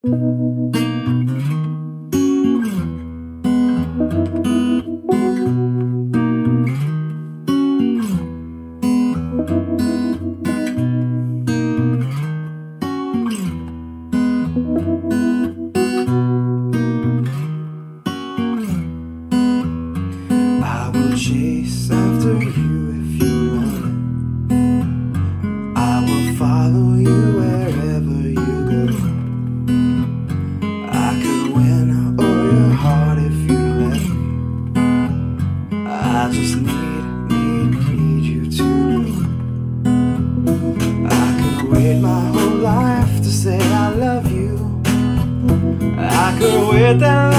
I will chase after you if you run. I will follow you wherever you go. I could win all your heart if you let me. I just need you to know. I could wait my whole life to say I love you. I could wait that